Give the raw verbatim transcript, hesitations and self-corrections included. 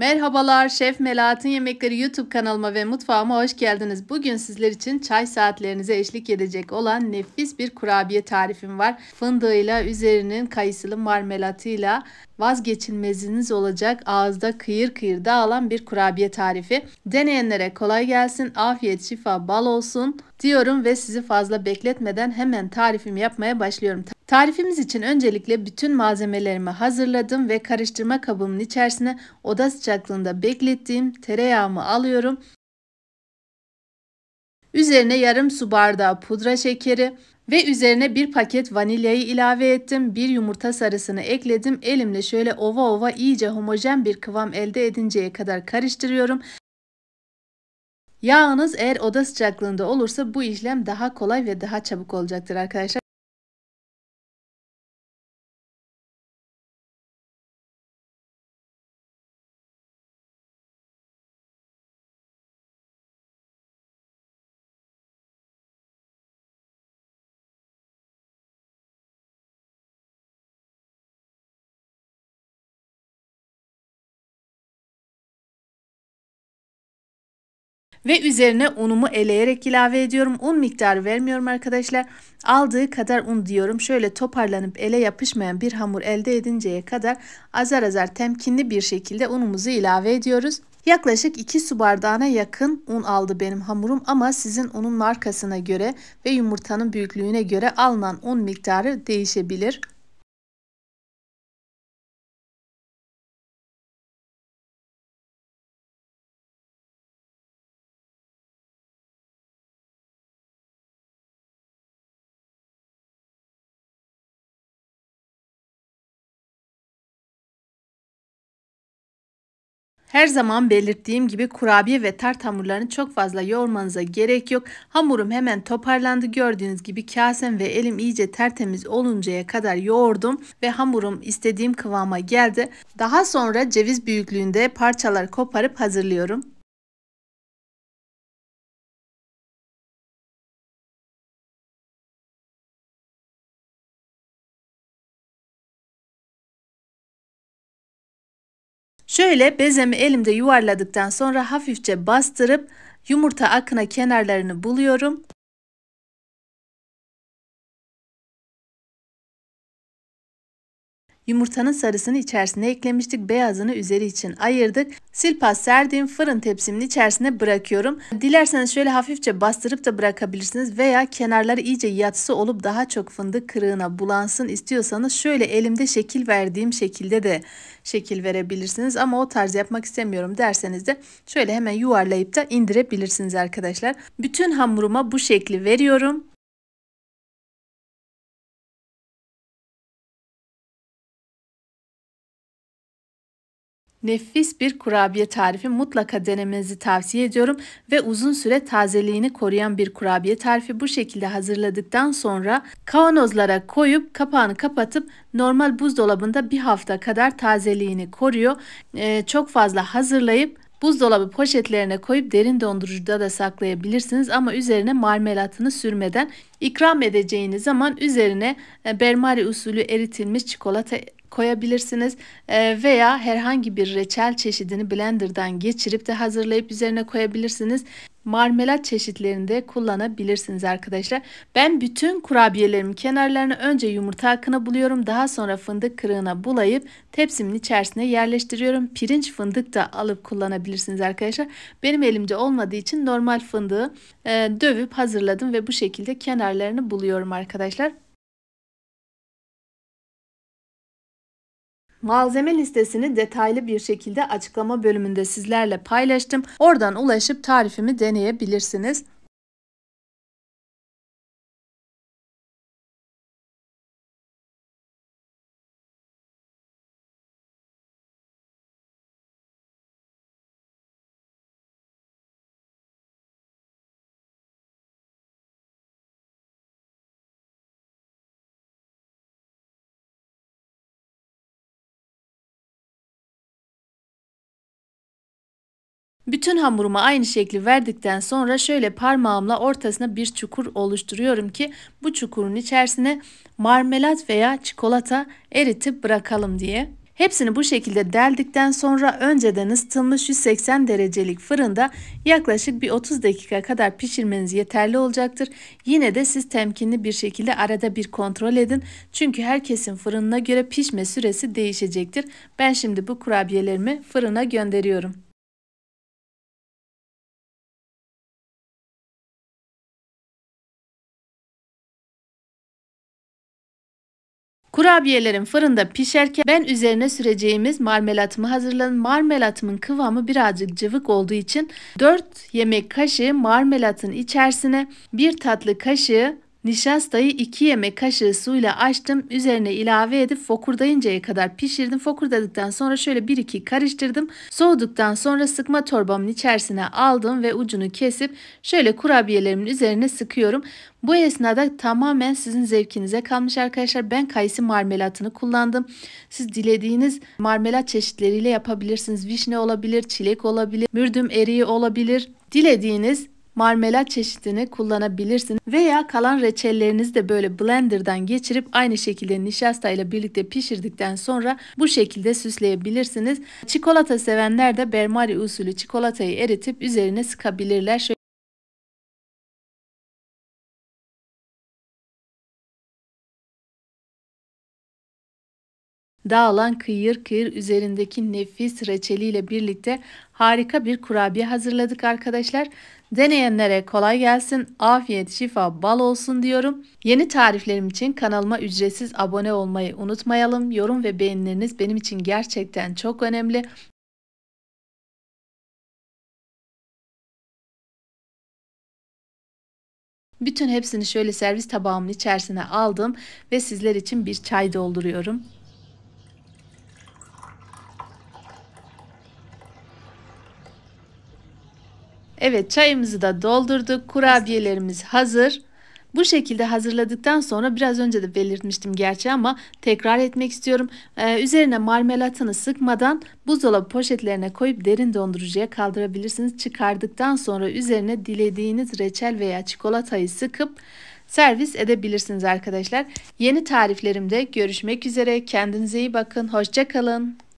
Merhabalar, Şef Melahat'in Yemekleri YouTube kanalıma ve mutfağıma hoş geldiniz. Bugün sizler için çay saatlerinize eşlik edecek olan nefis bir kurabiye tarifim var. Fındığıyla, üzerinin kayısılı marmelatıyla vazgeçilmeziniz olacak, ağızda kıyır kıyır dağılan bir kurabiye tarifi. Deneyenlere kolay gelsin, afiyet, şifa, bal olsun diyorum ve sizi fazla bekletmeden hemen tarifimi yapmaya başlıyorum. Tarifimiz için öncelikle bütün malzemelerimi hazırladım ve karıştırma kabımın içerisine oda sıcaklığında beklettiğim tereyağımı alıyorum. Üzerine yarım su bardağı pudra şekeri ve üzerine bir paket vanilyayı ilave ettim. Bir yumurta sarısını ekledim. Elimle şöyle ova ova iyice homojen bir kıvam elde edinceye kadar karıştırıyorum. Yağınız eğer oda sıcaklığında olursa bu işlem daha kolay ve daha çabuk olacaktır arkadaşlar. Ve üzerine unumu eleyerek ilave ediyorum. Un miktarı vermiyorum arkadaşlar. Aldığı kadar un diyorum. Şöyle toparlanıp ele yapışmayan bir hamur elde edinceye kadar azar azar temkinli bir şekilde unumuzu ilave ediyoruz. Yaklaşık iki su bardağına yakın un aldı benim hamurum ama sizin unun markasına göre ve yumurtanın büyüklüğüne göre alınan un miktarı değişebilir. Her zaman belirttiğim gibi kurabiye ve tart hamurlarını çok fazla yoğurmanıza gerek yok. Hamurum hemen toparlandı. Gördüğünüz gibi kasem ve elim iyice tertemiz oluncaya kadar yoğurdum ve hamurum istediğim kıvama geldi. Daha sonra ceviz büyüklüğünde parçalar koparıp hazırlıyorum. Şöyle bezemi elimde yuvarladıktan sonra hafifçe bastırıp yumurta akına kenarlarını buluyorum. Yumurtanın sarısını içerisine eklemiştik. Beyazını üzeri için ayırdık. Silpas serdiğim fırın tepsimin içerisine bırakıyorum. Dilerseniz şöyle hafifçe bastırıp da bırakabilirsiniz veya kenarları iyice yatsı olup daha çok fındık kırığına bulansın istiyorsanız şöyle elimde şekil verdiğim şekilde de şekil verebilirsiniz. Ama o tarz yapmak istemiyorum derseniz de şöyle hemen yuvarlayıp da indirebilirsiniz arkadaşlar. Bütün hamuruma bu şekli veriyorum. Nefis bir kurabiye tarifi, mutlaka denemenizi tavsiye ediyorum ve uzun süre tazeliğini koruyan bir kurabiye tarifi. Bu şekilde hazırladıktan sonra kavanozlara koyup kapağını kapatıp normal buzdolabında bir hafta kadar tazeliğini koruyor. Ee, çok fazla hazırlayıp buzdolabı poşetlerine koyup derin dondurucuda da saklayabilirsiniz ama üzerine marmelatını sürmeden ikram edeceğiniz zaman üzerine Bermari usulü eritilmiş çikolata koyabilirsiniz veya herhangi bir reçel çeşidini blenderdan geçirip de hazırlayıp üzerine koyabilirsiniz. Marmelat çeşitlerinde kullanabilirsiniz arkadaşlar. Ben bütün kurabiyelerimin kenarlarını önce yumurta akına buluyorum. Daha sonra fındık kırığına bulayıp tepsimin içerisine yerleştiriyorum. Pirinç fındık da alıp kullanabilirsiniz arkadaşlar. Benim elimde olmadığı için normal fındığı e, dövüp hazırladım ve bu şekilde kenarlarını buluyorum arkadaşlar. Malzeme listesini detaylı bir şekilde açıklama bölümünde sizlerle paylaştım. Oradan ulaşıp tarifimi deneyebilirsiniz. Bütün hamuruma aynı şekli verdikten sonra şöyle parmağımla ortasına bir çukur oluşturuyorum ki bu çukurun içerisine marmelat veya çikolata eritip bırakalım diye. Hepsini bu şekilde deldikten sonra önceden ısıtılmış yüz seksen derecelik fırında yaklaşık bir otuz dakika kadar pişirmeniz yeterli olacaktır. Yine de siz temkinli bir şekilde arada bir kontrol edin. Çünkü herkesin fırınına göre pişme süresi değişecektir. Ben şimdi bu kurabiyelerimi fırına gönderiyorum. Kurabiyelerim fırında pişerken ben üzerine süreceğimiz marmelatımı hazırladım. Marmelatımın kıvamı birazcık cıvık olduğu için dört yemek kaşığı marmelatın içerisine bir tatlı kaşığı nişastayı iki yemek kaşığı suyla açtım. Üzerine ilave edip fokurdayıncaya kadar pişirdim. Fokurdadıktan sonra şöyle bir iki karıştırdım. Soğuduktan sonra sıkma torbamın içerisine aldım ve ucunu kesip şöyle kurabiyelerimin üzerine sıkıyorum. Bu esnada tamamen sizin zevkinize kalmış arkadaşlar. Ben kayısı marmelatını kullandım. Siz dilediğiniz marmelat çeşitleriyle yapabilirsiniz. Vişne olabilir, çilek olabilir, mürdüm eriği olabilir. Dilediğiniz marmelat çeşidini kullanabilirsiniz. Veya kalan reçellerinizi de böyle blenderdan geçirip aynı şekilde nişasta ile birlikte pişirdikten sonra bu şekilde süsleyebilirsiniz. Çikolata sevenler de Bermari usulü çikolatayı eritip üzerine sıkabilirler. Şöyle dağılan kıyır kıyır üzerindeki nefis reçeliyle birlikte harika bir kurabiye hazırladık arkadaşlar. Deneyenlere kolay gelsin, afiyet, şifa, bal olsun diyorum. Yeni tariflerim için kanalıma ücretsiz abone olmayı unutmayalım. Yorum ve beğenileriniz benim için gerçekten çok önemli. Bütün hepsini şöyle servis tabağımın içerisine aldım ve sizler için bir çay dolduruyorum. Evet, çayımızı da doldurduk. Kurabiyelerimiz hazır. Bu şekilde hazırladıktan sonra biraz önce de belirtmiştim gerçi ama tekrar etmek istiyorum. Ee, üzerine marmelatını sıkmadan buzdolabı poşetlerine koyup derin dondurucuya kaldırabilirsiniz. Çıkardıktan sonra üzerine dilediğiniz reçel veya çikolatayı sıkıp servis edebilirsiniz arkadaşlar. Yeni tariflerimde görüşmek üzere. Kendinize iyi bakın. Hoşça kalın.